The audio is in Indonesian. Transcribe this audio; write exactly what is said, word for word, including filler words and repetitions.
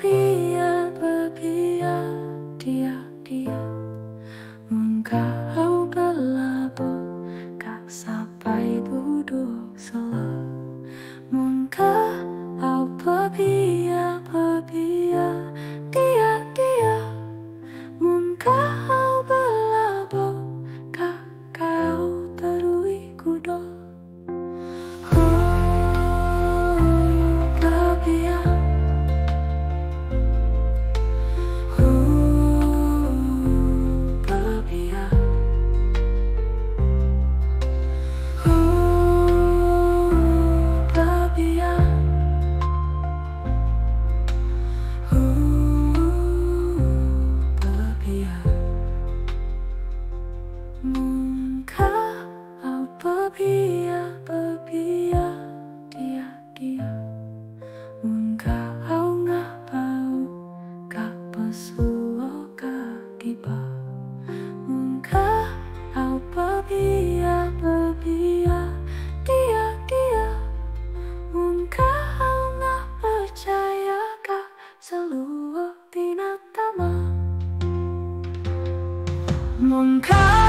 berpia berpia dia dia Engkau berlabuh kak sampai duduk selo Engkau berpia berpia dia dia Engkau berlabuh kak kau terui kudo Engkau berpia berpia dia dia Engkau ngapau kak pesuo kak tiba Engkau berpia berpia dia dia Engkau ngap percaya kak seluruh binatama Engkau